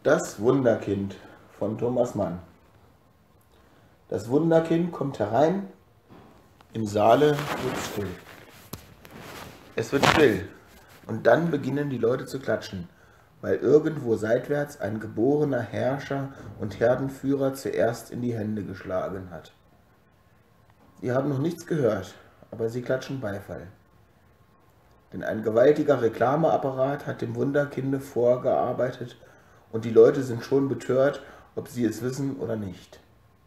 Das Wunderkind von Thomas Mann. Das Wunderkind kommt herein, im Saale wird still. Es wird still und dann beginnen die Leute zu klatschen, weil irgendwo seitwärts ein geborener Herrscher und Herdenführer zuerst in die Hände geschlagen hat. Sie haben noch nichts gehört, aber sie klatschen Beifall. Denn ein gewaltiger Reklameapparat hat dem Wunderkinde vorgearbeitet und die Leute sind schon betört, ob sie es wissen oder nicht.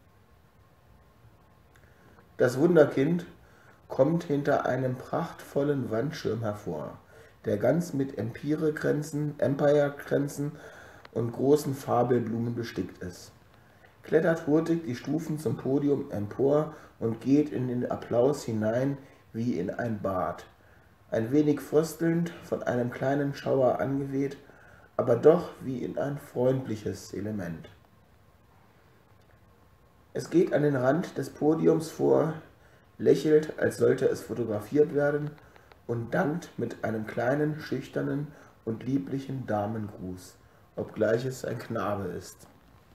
Das Wunderkind kommt hinter einem prachtvollen Wandschirm hervor, der ganz mit Empire-Kränzen und großen Fabelblumen bestickt ist, klettert hurtig die Stufen zum Podium empor und geht in den Applaus hinein wie in ein Bad, ein wenig fröstelnd, von einem kleinen Schauer angeweht, aber doch wie in ein freundliches Element. Es geht an den Rand des Podiums vor, lächelt, als sollte es fotografiert werden, und dankt mit einem kleinen, schüchternen und lieblichen Damengruß, obgleich es ein Knabe ist.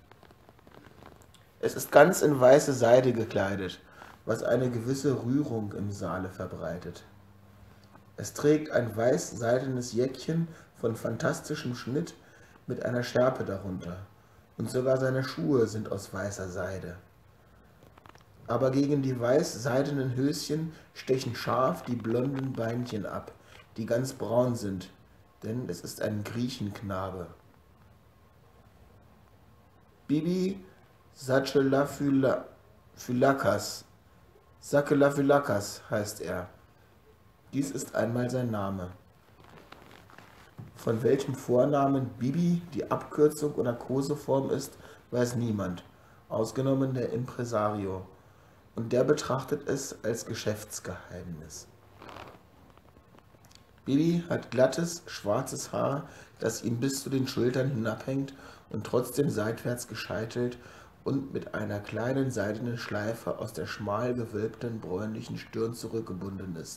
Es ist ganz in weiße Seide gekleidet, was eine gewisse Rührung im Saale verbreitet. Es trägt ein weiß-seidenes Jäckchen von fantastischem Schnitt mit einer Schärpe darunter, und sogar seine Schuhe sind aus weißer Seide. Aber gegen die weiß-seidenen Höschen stechen scharf die blonden Beinchen ab, die ganz braun sind, denn es ist ein Griechenknabe. Bibi Satschelafylakas heißt er. Dies ist einmal sein Name. Von welchem Vornamen Bibi die Abkürzung oder Koseform ist, weiß niemand, ausgenommen der Impresario, und der betrachtet es als Geschäftsgeheimnis. Bibi hat glattes, schwarzes Haar, das ihm bis zu den Schultern hinabhängt und trotzdem seitwärts gescheitelt und mit einer kleinen seidenen Schleife aus der schmal gewölbten bräunlichen Stirn zurückgebunden ist.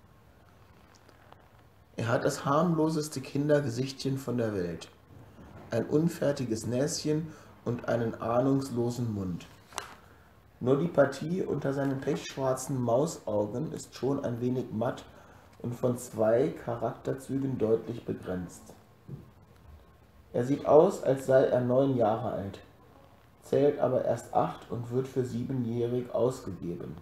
Er hat das harmloseste Kindergesichtchen von der Welt, ein unfertiges Näschen und einen ahnungslosen Mund. Nur die Partie unter seinen pechschwarzen Mausaugen ist schon ein wenig matt und von 2 Charakterzügen deutlich begrenzt. Er sieht aus, als sei er 9 Jahre alt, zählt aber erst 8 und wird für 7-jährig ausgegeben.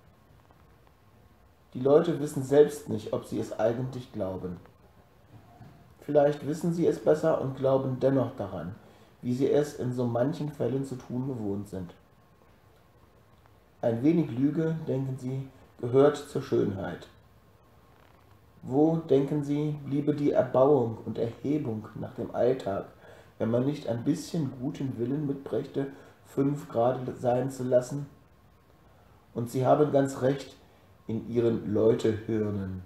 Die Leute wissen selbst nicht, ob sie es eigentlich glauben. Vielleicht wissen sie es besser und glauben dennoch daran, wie sie es in so manchen Fällen zu tun gewohnt sind. Ein wenig Lüge, denken sie, gehört zur Schönheit. Wo, denken sie, bliebe die Erbauung und Erhebung nach dem Alltag, wenn man nicht ein bisschen guten Willen mitbrächte, 5 Grad sein zu lassen? Und sie haben ganz recht in ihren Leutehirnen.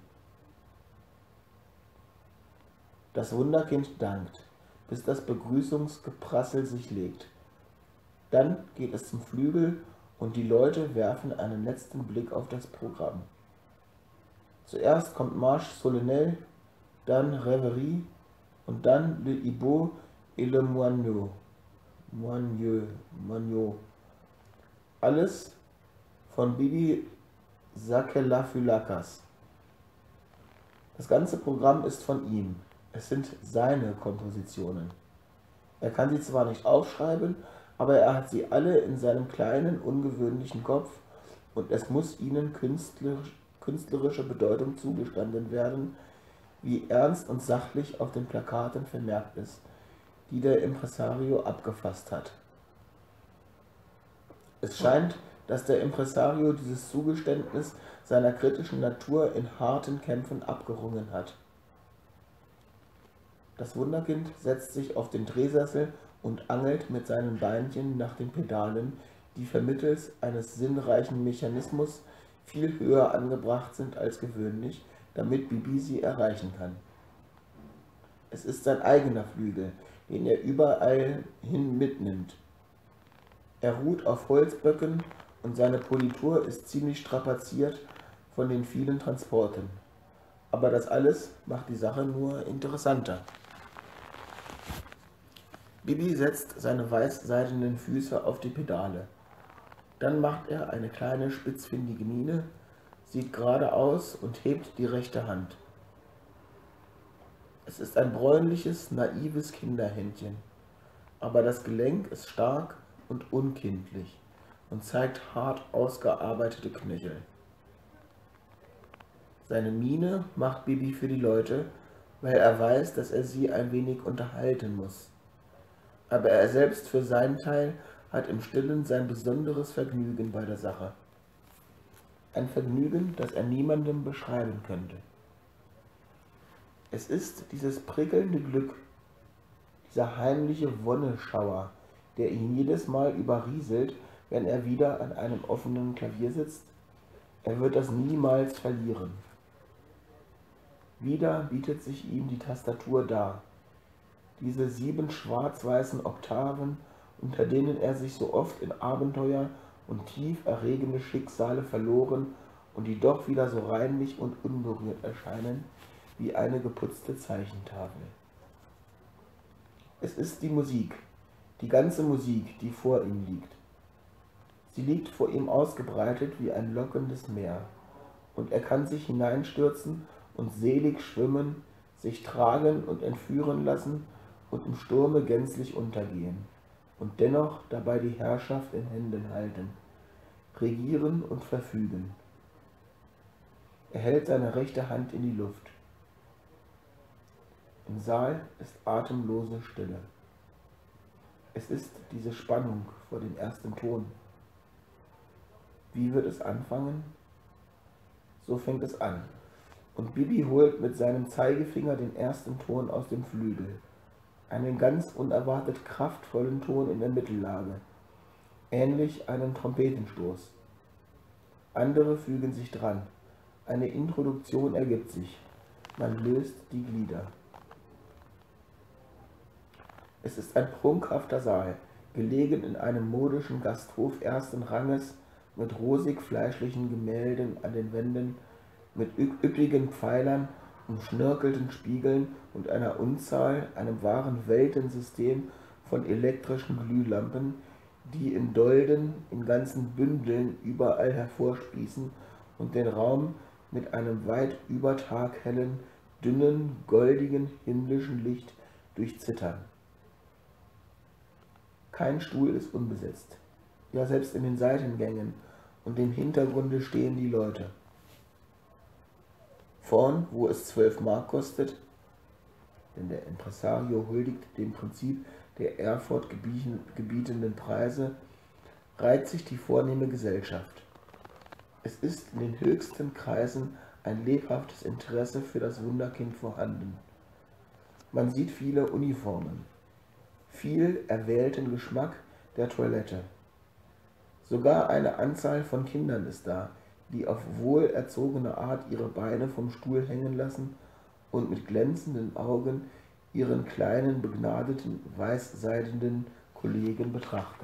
Das Wunderkind dankt, bis das Begrüßungsgeprassel sich legt. Dann geht es zum Flügel und die Leute werfen einen letzten Blick auf das Programm. Zuerst kommt Marche Solennelle, dann Rêverie und dann Le Hibou et le Moineau. Alles von Bibi Satschelafylakas. Das ganze Programm ist von ihm. Es sind seine Kompositionen. Er kann sie zwar nicht aufschreiben, aber er hat sie alle in seinem kleinen, ungewöhnlichen Kopf und es muss ihnen künstlerische Bedeutung zugestanden werden, wie ernst und sachlich auf den Plakaten vermerkt ist, die der Impresario abgefasst hat. Es scheint, dass der Impresario dieses Zugeständnis seiner kritischen Natur in harten Kämpfen abgerungen hat. Das Wunderkind setzt sich auf den Drehsessel und angelt mit seinen Beinchen nach den Pedalen, die vermittels eines sinnreichen Mechanismus viel höher angebracht sind als gewöhnlich, damit Bibi sie erreichen kann. Es ist sein eigener Flügel, den er überall hin mitnimmt. Er ruht auf Holzböcken und seine Politur ist ziemlich strapaziert von den vielen Transporten. Aber das alles macht die Sache nur interessanter. Bibi setzt seine weißseidenen Füße auf die Pedale. Dann macht er eine kleine spitzfindige Miene, sieht gerade aus und hebt die rechte Hand. Es ist ein bräunliches, naives Kinderhändchen, aber das Gelenk ist stark und unkindlich und zeigt hart ausgearbeitete Knöchel. Seine Miene macht Bibi für die Leute, weil er weiß, dass er sie ein wenig unterhalten muss. Aber er selbst für seinen Teil hat im Stillen sein besonderes Vergnügen bei der Sache. Ein Vergnügen, das er niemandem beschreiben könnte. Es ist dieses prickelnde Glück, dieser heimliche Wonneschauer, der ihn jedes Mal überrieselt, wenn er wieder an einem offenen Klavier sitzt. Er wird das niemals verlieren. Wieder bietet sich ihm die Tastatur dar. Diese 7 schwarz-weißen Oktaven, unter denen er sich so oft in Abenteuer und tief erregende Schicksale verloren und die doch wieder so reinlich und unberührt erscheinen, wie eine geputzte Zeichentafel. Es ist die Musik, die ganze Musik, die vor ihm liegt. Sie liegt vor ihm ausgebreitet wie ein lockendes Meer, und er kann sich hineinstürzen und selig schwimmen, sich tragen und entführen lassen und im Sturme gänzlich untergehen und dennoch dabei die Herrschaft in Händen halten, regieren und verfügen. Er hält seine rechte Hand in die Luft. Im Saal ist atemlose Stille. Es ist diese Spannung vor dem ersten Ton. Wie wird es anfangen? So fängt es an. Und Bibi holt mit seinem Zeigefinger den ersten Ton aus dem Flügel. Einen ganz unerwartet kraftvollen Ton in der Mittellage, ähnlich einem Trompetenstoß. Andere fügen sich dran. Eine Introduktion ergibt sich. Man löst die Glieder. Es ist ein prunkhafter Saal, gelegen in einem modischen Gasthof ersten Ranges, mit rosig-fleischlichen Gemälden an den Wänden, mit üppigen Pfeilern, umschnörkelten Spiegeln und einem wahren Weltensystem von elektrischen Glühlampen, die in Dolden, in ganzen Bündeln überall hervorsprießen und den Raum mit einem weit über Tag hellen, dünnen, goldigen, himmlischen Licht durchzittern. Kein Stuhl ist unbesetzt, ja selbst in den Seitengängen und im Hintergrunde stehen die Leute. Vorn, wo es 12 Mark kostet, denn der Impresario huldigt dem Prinzip der Erfurt gebietenden Preise, reiht sich die vornehme Gesellschaft. Es ist in den höchsten Kreisen ein lebhaftes Interesse für das Wunderkind vorhanden. Man sieht viele Uniformen, viel erwählten Geschmack der Toilette. Sogar eine Anzahl von Kindern ist da, die auf wohlerzogene Art ihre Beine vom Stuhl hängen lassen und mit glänzenden Augen ihren kleinen, begnadeten, weißseidenen Kollegen betrachten.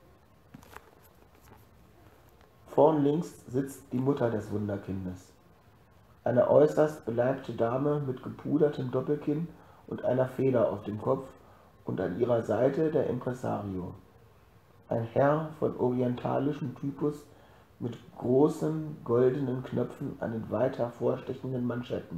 Vorn links sitzt die Mutter des Wunderkindes, eine äußerst beleibte Dame mit gepudertem Doppelkinn und einer Feder auf dem Kopf, und an ihrer Seite der Impresario, ein Herr von orientalischem Typus mit großen goldenen Knöpfen an den weit hervorstechenden Manschetten.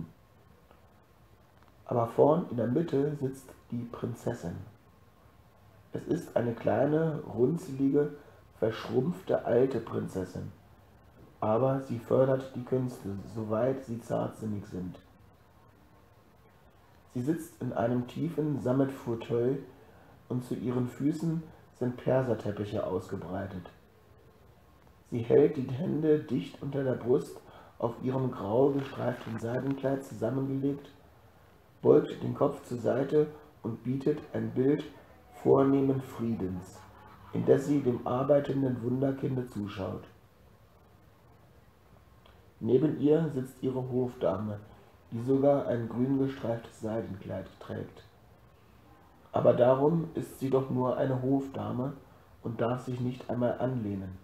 Aber vorn in der Mitte sitzt die Prinzessin. Es ist eine kleine, runzelige, verschrumpfte alte Prinzessin, aber sie fördert die Künste, soweit sie zartsinnig sind. Sie sitzt in einem tiefen Sammetfauteuil und zu ihren Füßen sind Perserteppiche ausgebreitet. Sie hält die Hände dicht unter der Brust auf ihrem grau gestreiften Seidenkleid zusammengelegt, beugt den Kopf zur Seite und bietet ein Bild vornehmen Friedens, indes sie dem arbeitenden Wunderkinde zuschaut. Neben ihr sitzt ihre Hofdame, die sogar ein grün gestreiftes Seidenkleid trägt. Aber darum ist sie doch nur eine Hofdame und darf sich nicht einmal anlehnen.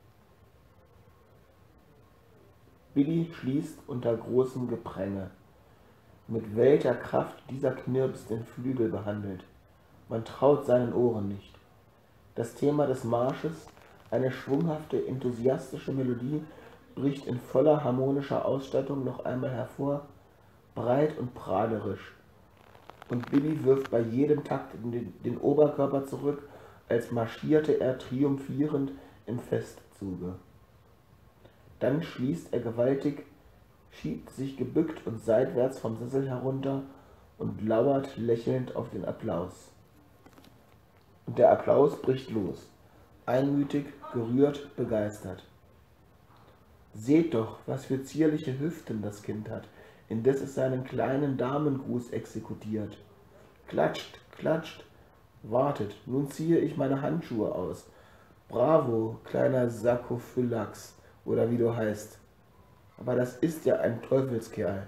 Billy schließt unter großem Gepränge. Mit welcher Kraft dieser Knirps den Flügel behandelt. Man traut seinen Ohren nicht. Das Thema des Marsches, eine schwunghafte, enthusiastische Melodie, bricht in voller harmonischer Ausstattung noch einmal hervor, breit und prahlerisch. Und Bibi wirft bei jedem Takt den Oberkörper zurück, als marschierte er triumphierend im Festzuge. Dann schließt er gewaltig, schiebt sich gebückt und seitwärts vom Sessel herunter und lauert lächelnd auf den Applaus. Und der Applaus bricht los, einmütig, gerührt, begeistert. Seht doch, was für zierliche Hüften das Kind hat, indes es seinen kleinen Damengruß exekutiert. Klatscht, klatscht, wartet, nun ziehe ich meine Handschuhe aus. Bravo, kleiner Sarkophylax, oder wie du heißt. Aber das ist ja ein Teufelskerl.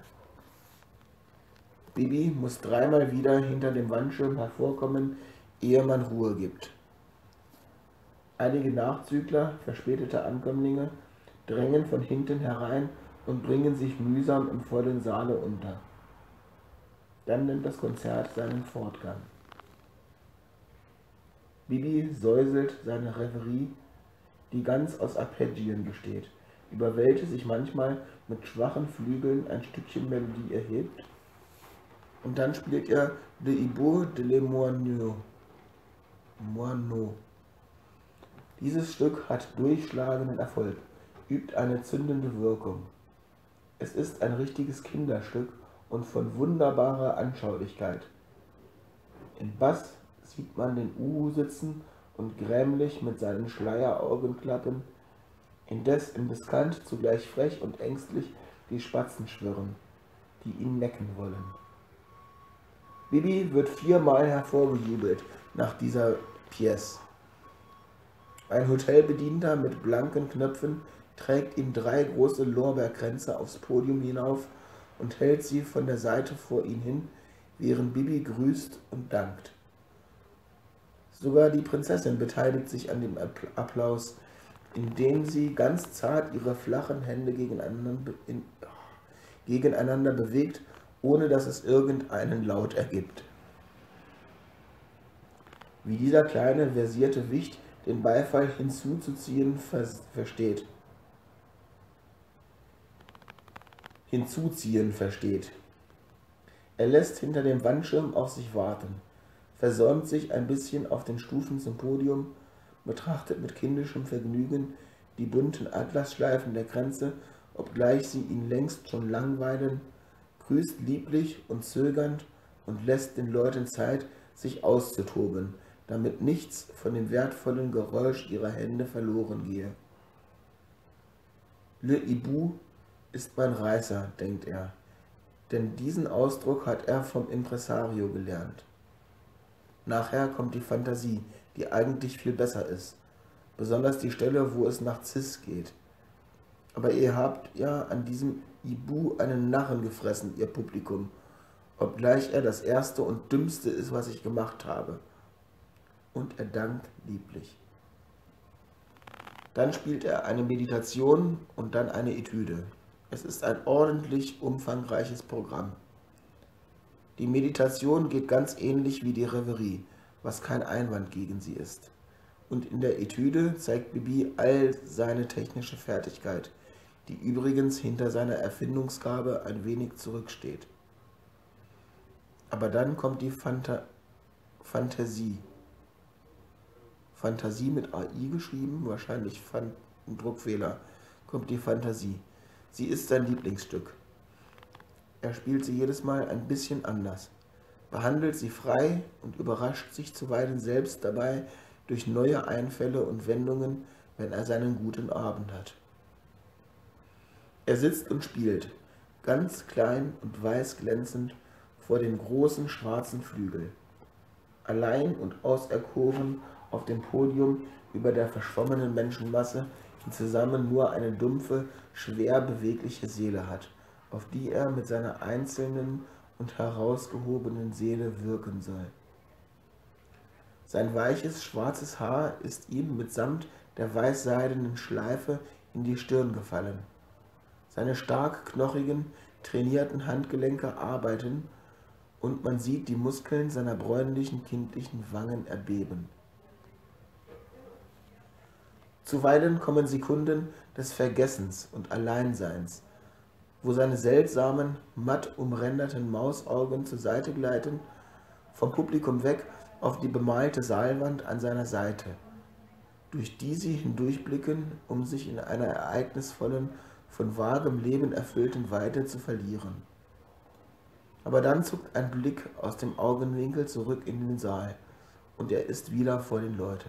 Bibi muss dreimal wieder hinter dem Wandschirm hervorkommen, ehe man Ruhe gibt. Einige Nachzügler, verspätete Ankömmlinge, drängen von hinten herein und bringen sich mühsam im vollen Saale unter. Dann nimmt das Konzert seinen Fortgang. Bibi säuselt seine Reverie, die ganz aus Arpeggien besteht, über welche sich manchmal mit schwachen Flügeln ein Stückchen Melodie erhebt, und dann spielt er Le Hibou de les Moineaux. Dieses Stück hat durchschlagenden Erfolg, übt eine zündende Wirkung. Es ist ein richtiges Kinderstück und von wunderbarer Anschaulichkeit. Im Bass sieht man den Uhu sitzen und grämlich mit seinen Schleieraugen klappen, indes im Diskant zugleich frech und ängstlich die Spatzen schwirren, die ihn necken wollen. Bibi wird 4-mal hervorgejubelt nach dieser Pièce. Ein Hotelbedienter mit blanken Knöpfen trägt ihm 3 große Lorbeerkränze aufs Podium hinauf und hält sie von der Seite vor ihn hin, während Bibi grüßt und dankt. Sogar die Prinzessin beteiligt sich an dem Applaus, indem sie ganz zart ihre flachen Hände gegeneinander bewegt, ohne dass es irgendeinen Laut ergibt. Wie dieser kleine, versierte Wicht den Beifall hinzuziehen versteht. Er lässt hinter dem Wandschirm auf sich warten, versäumt sich ein bisschen auf den Stufen zum Podium, betrachtet mit kindischem Vergnügen die bunten Atlasschleifen der Kränze, obgleich sie ihn längst schon langweilen, grüßt lieblich und zögernd und lässt den Leuten Zeit, sich auszutoben, damit nichts von dem wertvollen Geräusch ihrer Hände verloren gehe. Le Hibou ist mein Reißer, denkt er, denn diesen Ausdruck hat er vom Impresario gelernt. Nachher kommt die Fantasie, die eigentlich viel besser ist, besonders die Stelle, wo es nach Cis geht. Aber ihr habt ja an diesem Hibou einen Narren gefressen, ihr Publikum, obgleich er das erste und dümmste ist, was ich gemacht habe. Und er dankt lieblich. Dann spielt er eine Meditation und dann eine Etüde. Es ist ein ordentlich umfangreiches Programm. Die Meditation geht ganz ähnlich wie die Reverie, was kein Einwand gegen sie ist. Und in der Etüde zeigt Bibi all seine technische Fertigkeit, die übrigens hinter seiner Erfindungsgabe ein wenig zurücksteht. Aber dann kommt die Fantasie. Fantasie mit AI geschrieben, wahrscheinlich ein Druckfehler, kommt die Fantasie. Sie ist sein Lieblingsstück. Er spielt sie jedes Mal ein bisschen anders, behandelt sie frei und überrascht sich zuweilen selbst dabei durch neue Einfälle und Wendungen, wenn er seinen guten Abend hat. Er sitzt und spielt, ganz klein und weiß glänzend, vor dem großen schwarzen Flügel, allein und auserkoren auf dem Podium über der verschwommenen Menschenmasse, die zusammen nur eine dumpfe, schwer bewegliche Seele hat, auf die er mit seiner einzelnen und herausgehobenen Seele wirken soll. Sein weiches, schwarzes Haar ist ihm mitsamt der weißseidenen Schleife in die Stirn gefallen. Seine stark knochigen, trainierten Handgelenke arbeiten und man sieht die Muskeln seiner bräunlichen, kindlichen Wangen erbeben. Zuweilen kommen Sekunden des Vergessens und Alleinseins, wo seine seltsamen, matt umränderten Mausaugen zur Seite gleiten, vom Publikum weg auf die bemalte Saalwand an seiner Seite, durch die sie hindurchblicken, um sich in einer ereignisvollen, von vagem Leben erfüllten Weite zu verlieren. Aber dann zuckt ein Blick aus dem Augenwinkel zurück in den Saal, und er ist wieder vor den Leuten.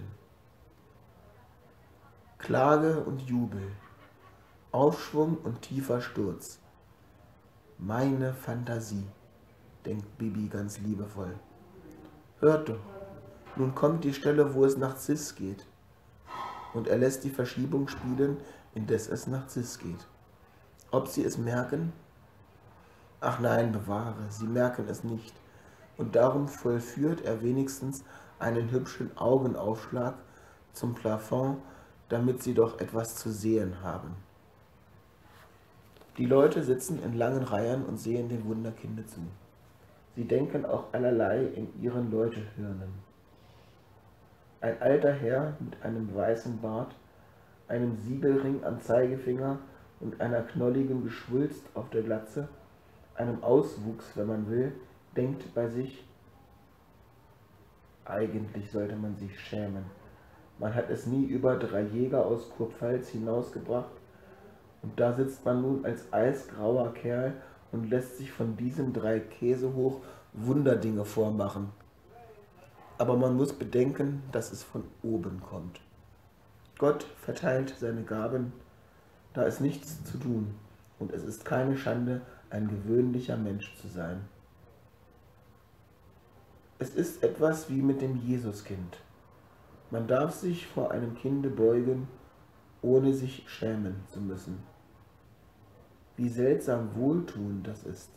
Klage und Jubel, Aufschwung und tiefer Sturz. Meine Fantasie, denkt Bibi ganz liebevoll. Hört doch, nun kommt die Stelle, wo es nach Cis geht. Und er lässt die Verschiebung spielen, indes es nach Cis geht. Ob sie es merken? Ach nein, bewahre, sie merken es nicht. Und darum vollführt er wenigstens einen hübschen Augenaufschlag zum Plafond, damit sie doch etwas zu sehen haben. Die Leute sitzen in langen Reihen und sehen dem Wunderkinde zu. Sie denken auch allerlei in ihren Leutehirnen. Ein alter Herr mit einem weißen Bart, einem Siegelring am Zeigefinger und einer knolligen Geschwulst auf der Glatze, einem Auswuchs, wenn man will, denkt bei sich, eigentlich sollte man sich schämen. Man hat es nie über 3 Jäger aus Kurpfalz hinausgebracht, und da sitzt man nun als eisgrauer Kerl und lässt sich von diesen 3 Käsehoch Wunderdinge vormachen. Aber man muss bedenken, dass es von oben kommt. Gott verteilt seine Gaben, da ist nichts zu tun, und es ist keine Schande, ein gewöhnlicher Mensch zu sein. Es ist etwas wie mit dem Jesuskind. Man darf sich vor einem Kinde beugen, ohne sich schämen zu müssen. Wie seltsam wohltuend das ist.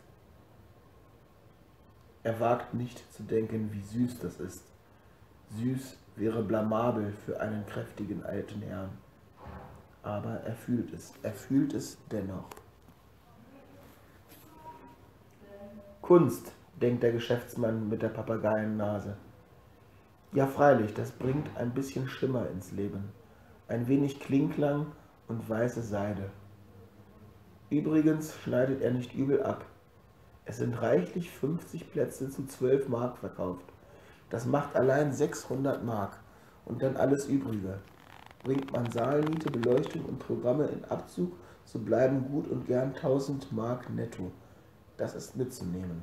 Er wagt nicht zu denken, wie süß das ist. Süß wäre blamabel für einen kräftigen alten Herrn. Aber er fühlt es dennoch. Kunst, denkt der Geschäftsmann mit der Papageiennase. Ja, freilich, das bringt ein bisschen Schimmer ins Leben, ein wenig Klingklang und weiße Seide. Übrigens schneidet er nicht übel ab. Es sind reichlich 50 Plätze zu 12 Mark verkauft. Das macht allein 600 Mark und dann alles Übrige. Bringt man Saalmiete, Beleuchtung und Programme in Abzug, so bleiben gut und gern 1000 Mark netto. Das ist mitzunehmen.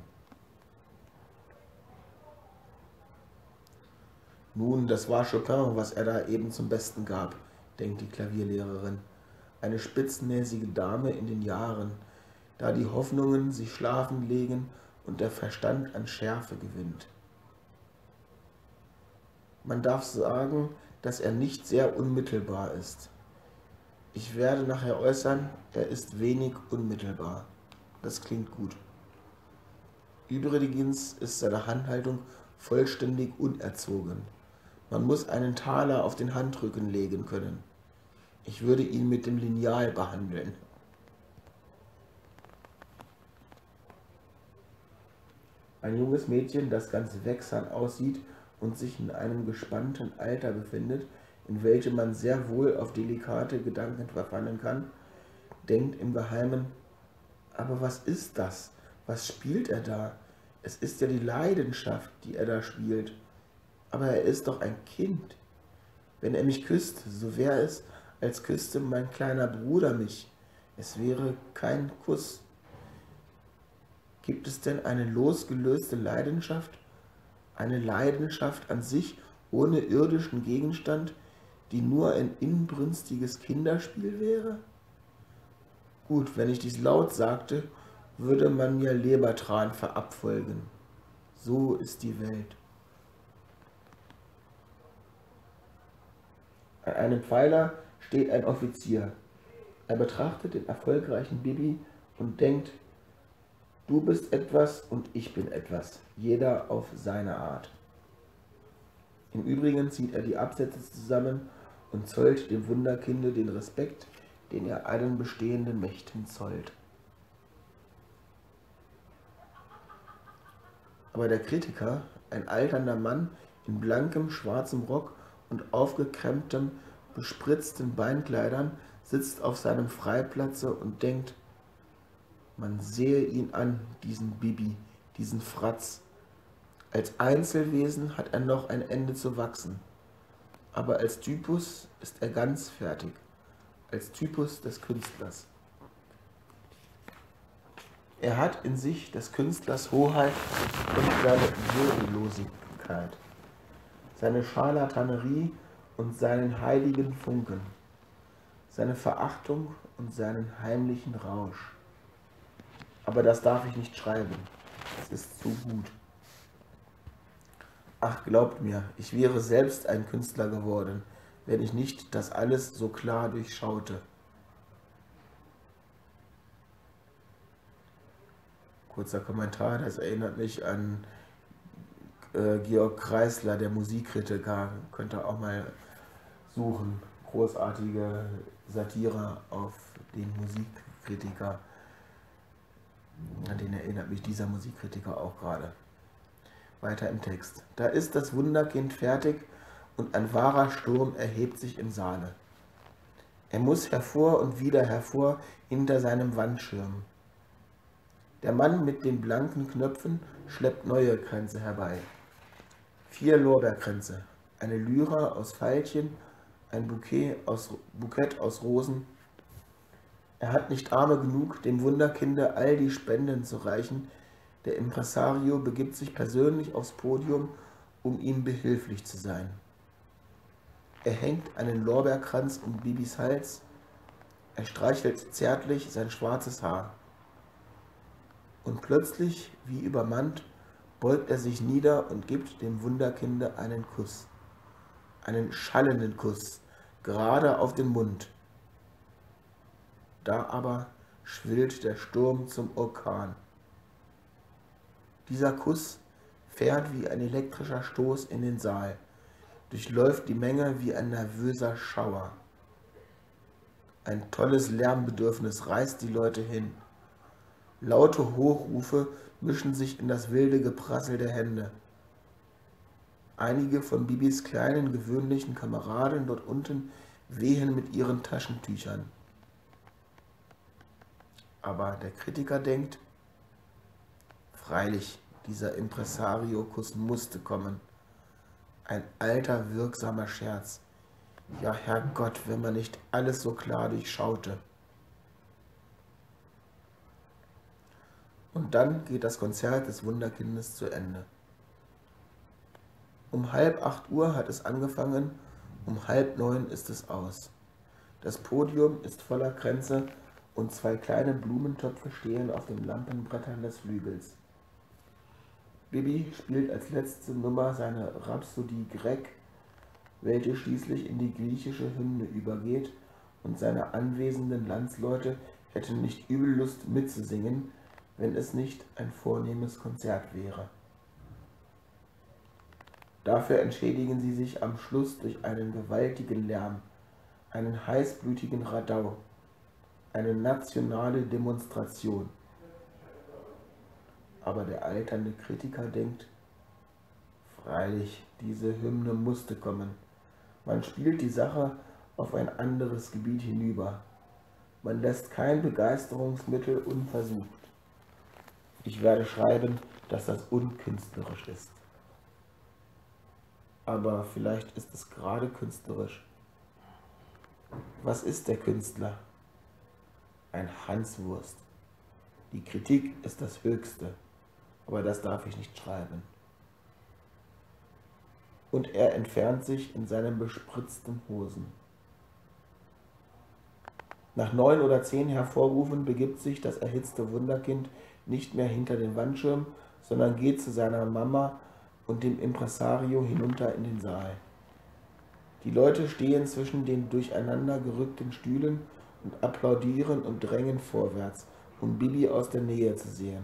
Nun, das war Chopin, was er da eben zum Besten gab, denkt die Klavierlehrerin. Eine spitznäsige Dame in den Jahren, da die Hoffnungen sich schlafen legen und der Verstand an Schärfe gewinnt. Man darf sagen, dass er nicht sehr unmittelbar ist. Ich werde nachher äußern, er ist wenig unmittelbar. Das klingt gut. Übrigens ist seine Handhaltung vollständig unerzogen. Man muss einen Taler auf den Handrücken legen können. Ich würde ihn mit dem Lineal behandeln. Ein junges Mädchen, das ganz wächsern aussieht und sich in einem gespannten Alter befindet, in welchem man sehr wohl auf delikate Gedanken verfallen kann, denkt im Geheimen, aber was ist das? Was spielt er da? Es ist ja die Leidenschaft, die er da spielt. Aber er ist doch ein Kind. Wenn er mich küsst, so wäre es, als küsste mein kleiner Bruder mich. Es wäre kein Kuss. Gibt es denn eine losgelöste Leidenschaft? Eine Leidenschaft an sich ohne irdischen Gegenstand, die nur ein inbrünstiges Kinderspiel wäre? Gut, wenn ich dies laut sagte, würde man mir Lebertran verabfolgen. So ist die Welt. An einem Pfeiler steht ein Offizier. Er betrachtet den erfolgreichen Bibi und denkt, du bist etwas und ich bin etwas, jeder auf seine Art. Im Übrigen zieht er die Absätze zusammen und zollt dem Wunderkinde den Respekt, den er allen bestehenden Mächten zollt. Aber der Kritiker, ein alternder Mann in blankem, schwarzem Rock und aufgekremptem, bespritzten Beinkleidern, sitzt auf seinem Freiplatze und denkt, man sehe ihn an, diesen Bibi, diesen Fratz. Als Einzelwesen hat er noch ein Ende zu wachsen, aber als Typus ist er ganz fertig, als Typus des Künstlers. Er hat in sich des Künstlers Hoheit und seine Würdelosigkeit, seine Scharlatanerie und seinen heiligen Funken, seine Verachtung und seinen heimlichen Rausch. Aber das darf ich nicht schreiben, es ist zu gut. Ach, glaubt mir, ich wäre selbst ein Künstler geworden, wenn ich nicht das alles so klar durchschaute. Kurzer Kommentar, das erinnert mich an Georg Kreisler, der Musikkritiker. Könnt ihr auch mal suchen. Großartige Satire auf den Musikkritiker. An den erinnert mich dieser Musikkritiker auch gerade. Weiter im Text. Da ist das Wunderkind fertig und ein wahrer Sturm erhebt sich im Saale. Er muss hervor und wieder hervor hinter seinem Wandschirm. Der Mann mit den blanken Knöpfen schleppt neue Kränze herbei. 4 Lorbeerkränze, eine Lyra aus Veilchen, ein Bouquet aus Rosen. Er hat nicht Arme genug, dem Wunderkinde all die Spenden zu reichen. Der Impresario begibt sich persönlich aufs Podium, um ihm behilflich zu sein. Er hängt einen Lorbeerkranz um Bibis Hals. Er streichelt zärtlich sein schwarzes Haar. Und plötzlich, wie übermannt, beugt er sich nieder und gibt dem Wunderkinde einen Kuss. Einen schallenden Kuss, gerade auf den Mund. Da aber schwillt der Sturm zum Orkan. Dieser Kuss fährt wie ein elektrischer Stoß in den Saal, durchläuft die Menge wie ein nervöser Schauer. Ein tolles Lärmbedürfnis reißt die Leute hin. Laute Hochrufe mischen sich in das wilde Geprassel der Hände. Einige von Bibis kleinen, gewöhnlichen Kameraden dort unten wehen mit ihren Taschentüchern. Aber der Kritiker denkt, freilich, dieser Impresario-Kuss musste kommen. Ein alter, wirksamer Scherz. Ja, Herrgott, wenn man nicht alles so klar durchschaute. Und dann geht das Konzert des Wunderkindes zu Ende. Um 7:30 hat es angefangen, um 8:30 ist es aus. Das Podium ist voller Kränze und 2 kleine Blumentöpfe stehen auf den Lampenbrettern des Flügels. Bibi spielt als letzte Nummer seine Rhapsodie grecque, welche schließlich in die griechische Hymne übergeht, und seine anwesenden Landsleute hätten nicht übel Lust mitzusingen, wenn es nicht ein vornehmes Konzert wäre. Dafür entschädigen sie sich am Schluss durch einen gewaltigen Lärm, einen heißblütigen Radau, eine nationale Demonstration. Aber der alternde Kritiker denkt, freilich, diese Hymne musste kommen. Man spielt die Sache auf ein anderes Gebiet hinüber. Man lässt kein Begeisterungsmittel unversucht. Ich werde schreiben, dass das unkünstlerisch ist. Aber vielleicht ist es gerade künstlerisch. Was ist der Künstler? Ein Hanswurst. Die Kritik ist das Höchste, aber das darf ich nicht schreiben. Und er entfernt sich in seinen bespritzten Hosen. Nach 9 oder 10 Hervorrufen begibt sich das erhitzte Wunderkind nicht mehr hinter den Wandschirm, sondern geht zu seiner Mama und dem Impresario hinunter in den Saal. Die Leute stehen zwischen den durcheinander gerückten Stühlen und applaudieren und drängen vorwärts, um Bibi aus der Nähe zu sehen.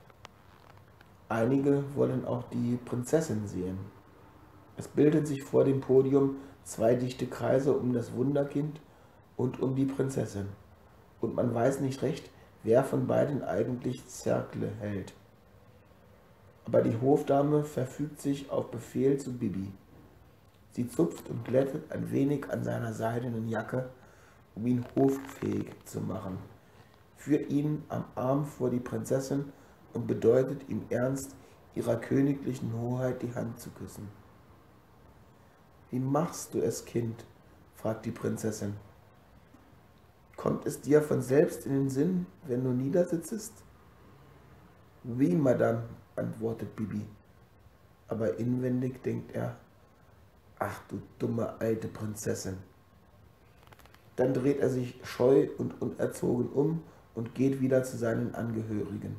Einige wollen auch die Prinzessin sehen. Es bilden sich vor dem Podium 2 dichte Kreise um das Wunderkind und um die Prinzessin, und man weiß nicht recht, wer von beiden eigentlich Cercle hält. aber die Hofdame verfügt sich auf Befehl zu Bibi. Sie zupft und glättet ein wenig an seiner seidenen Jacke, um ihn hoffähig zu machen, führt ihn am Arm vor die Prinzessin und bedeutet ihm ernst, ihrer königlichen Hoheit die Hand zu küssen. »Wie machst du es, Kind?« fragt die Prinzessin. »Kommt es dir von selbst in den Sinn, wenn du niedersitzest?« »Oui, Madame«, antwortet Bibi, aber inwendig denkt er, »Ach du dumme alte Prinzessin!« Dann dreht er sich scheu und unerzogen um und geht wieder zu seinen Angehörigen.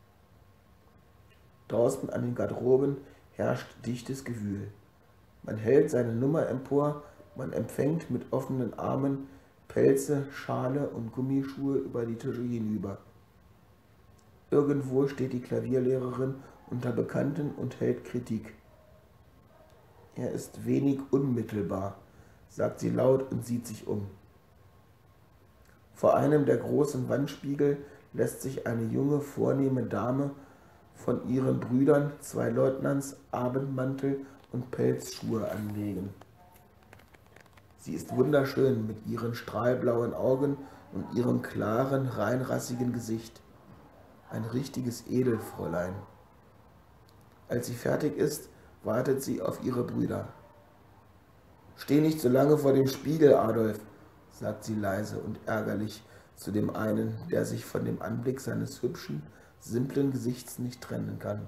Draußen an den Garderoben herrscht dichtes Gewühl. Man hält seine Nummer empor, man empfängt mit offenen Armen Pelze, Schale und Gummischuhe über die Tische hinüber. Irgendwo steht die Klavierlehrerin unter Bekannten und hält Kritik. Er ist wenig unmittelbar, sagt sie laut und sieht sich um. Vor einem der großen Wandspiegel lässt sich eine junge, vornehme Dame von ihren Brüdern, 2 Leutnants, Abendmantel und Pelzschuhe anlegen. Sie ist wunderschön mit ihren strahlblauen Augen und ihrem klaren, reinrassigen Gesicht. Ein richtiges Edelfräulein. Als sie fertig ist, wartet sie auf ihre Brüder. »Steh nicht so lange vor dem Spiegel, Adolf«, sagt sie leise und ärgerlich zu dem einen, der sich von dem Anblick seines hübschen, simplen Gesichts nicht trennen kann.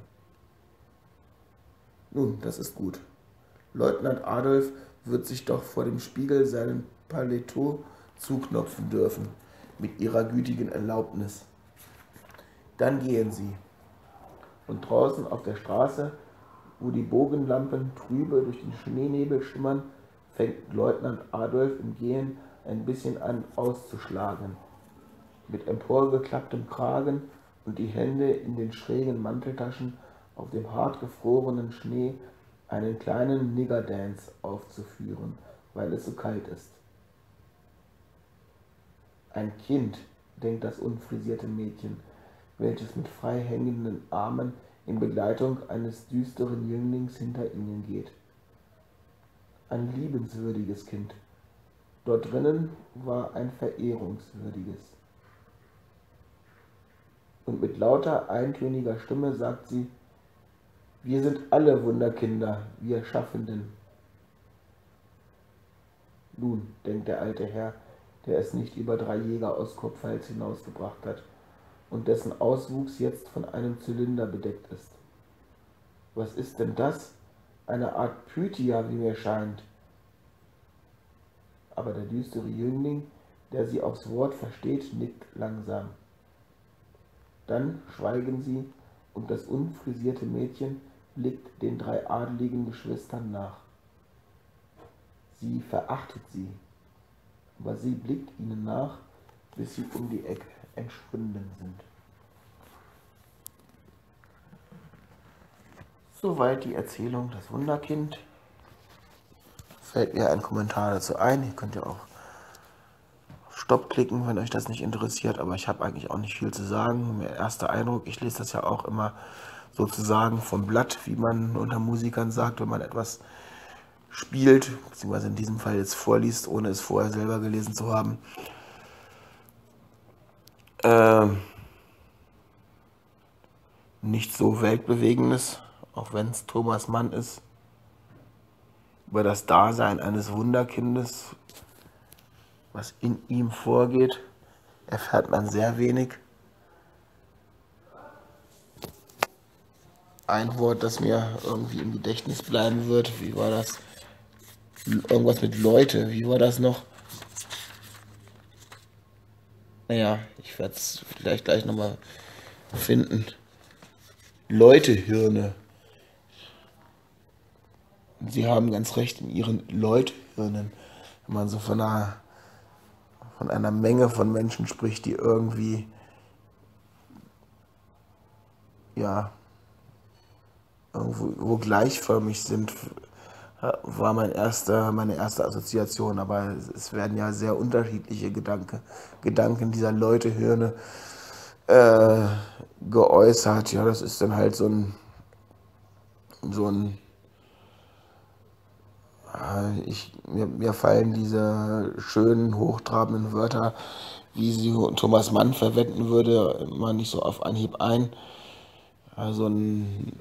Nun, das ist gut. Leutnant Adolf wird sich doch vor dem Spiegel seinen Paletot zuknöpfen dürfen, mit ihrer gütigen Erlaubnis. Dann gehen sie. Und draußen auf der Straße, wo die Bogenlampen trübe durch den Schneenebel schimmern, fängt Leutnant Adolf im Gehen ein bisschen an auszuschlagen. Mit emporgeklapptem Kragen und die Hände in den schrägen Manteltaschen auf dem hart gefrorenen Schnee einen kleinen Nigger-Dance aufzuführen, weil es so kalt ist. Ein Kind, denkt das unfrisierte Mädchen, welches mit frei hängenden Armen in Begleitung eines düsteren Jünglings hinter ihnen geht. Ein liebenswürdiges Kind. Dort drinnen war ein verehrungswürdiges. Und mit lauter, eintöniger Stimme sagt sie: »Wir sind alle Wunderkinder, wir Schaffenden.« Nun, denkt der alte Herr, der es nicht über 3 Jäger aus Kurpfalz hinausgebracht hat und dessen Auswuchs jetzt von einem Zylinder bedeckt ist. Was ist denn das? Eine Art Pythia, wie mir scheint. Aber der düstere Jüngling, der sie aufs Wort versteht, nickt langsam. Dann schweigen sie und das unfrisierte Mädchen blickt den 3 adligen Geschwistern nach. Sie verachtet sie, aber sie blickt ihnen nach, bis sie um die Ecke entschwunden sind. Soweit die Erzählung Das Wunderkind. Fällt mir ein Kommentar dazu ein. Ihr könnt ja auch Stopp klicken, wenn euch das nicht interessiert, aber ich habe eigentlich auch nicht viel zu sagen. Mein erster Eindruck, ich lese das ja auch immer sozusagen vom Blatt, wie man unter Musikern sagt, wenn man etwas spielt, beziehungsweise in diesem Fall jetzt vorliest, ohne es vorher selber gelesen zu haben. Nicht so Weltbewegendes, auch wenn es Thomas Mann ist. Über das Dasein eines Wunderkindes, was in ihm vorgeht, erfährt man sehr wenig. Ein Wort, das mir irgendwie im Gedächtnis bleiben wird, wie war das? Irgendwas mit Leute, wie war das noch? Naja, ich werde es vielleicht gleich nochmal finden. Leutehirne. Sie haben ganz recht in ihren Leutehirnen, wenn man so von einer Menge von Menschen spricht, die irgendwie, ja, irgendwo gleichförmig sind, war meine erste Assoziation, aber es werden ja sehr unterschiedliche Gedanken dieser Leutehirne geäußert. Ja, das ist dann halt so ein so ein, mir fallen diese schönen, hochtrabenden Wörter, wie sie Thomas Mann verwenden würde, immer nicht so auf Anhieb ein. Also ein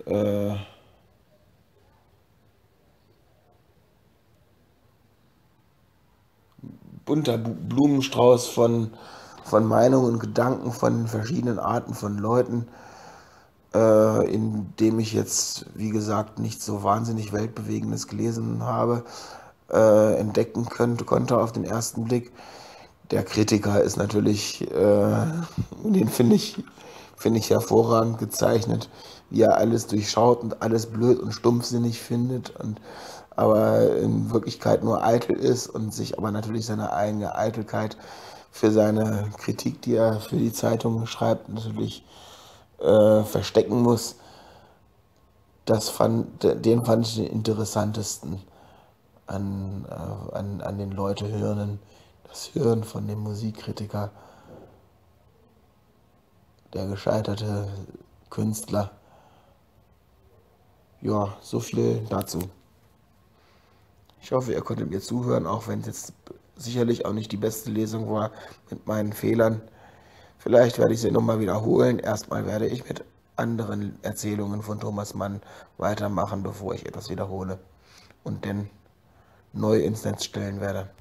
bunter Blumenstrauß von Meinungen und Gedanken von verschiedenen Arten von Leuten, in dem ich jetzt, wie gesagt, nicht so wahnsinnig Weltbewegendes gelesen habe, entdecken konnte auf den ersten Blick. Der Kritiker ist natürlich, den finde ich hervorragend gezeichnet, wie er alles durchschaut und alles blöd und stumpfsinnig findet und aber in Wirklichkeit nur eitel ist und sich aber natürlich seine eigene Eitelkeit für seine Kritik, die er für die Zeitung schreibt, natürlich verstecken muss. Den fand ich den interessantesten an den Leutehirnen. Das Hirn von dem Musikkritiker, der gescheiterte Künstler. Ja, so viel dazu. Ich hoffe, ihr konntet mir zuhören, auch wenn es jetzt sicherlich auch nicht die beste Lesung war mit meinen Fehlern. Vielleicht werde ich sie nochmal wiederholen. Erstmal werde ich mit anderen Erzählungen von Thomas Mann weitermachen, bevor ich etwas wiederhole und dann neu ins Netz stellen werde.